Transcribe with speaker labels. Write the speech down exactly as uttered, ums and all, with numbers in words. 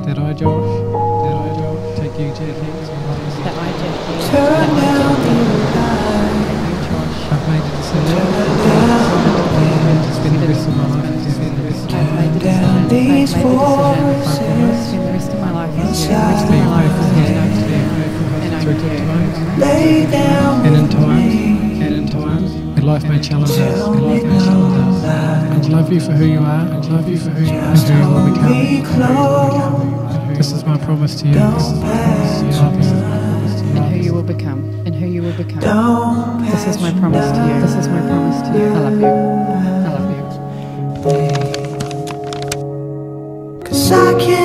Speaker 1: That I, Josh, that I, Josh, take you gently.
Speaker 2: That I, Josh,
Speaker 3: Turn down the light.
Speaker 1: I've made a decision to spend the rest of my life with you.
Speaker 2: I've made the decision. I've made the decision. To spend the rest of my life with you.
Speaker 1: To be faithful to you, to be faithful through good times.
Speaker 3: Lay down
Speaker 1: And in times, and in times, your life may challenge us, your life may challenge us. And love you for who you are, and love you for who you are, and who you will become. This is my promise to you. This is my promise to you. This is my promise to you.
Speaker 2: And who you will become. And who you will become. This is my promise to you. This is my promise to you. I love you. I love you.
Speaker 3: 'Cause I can't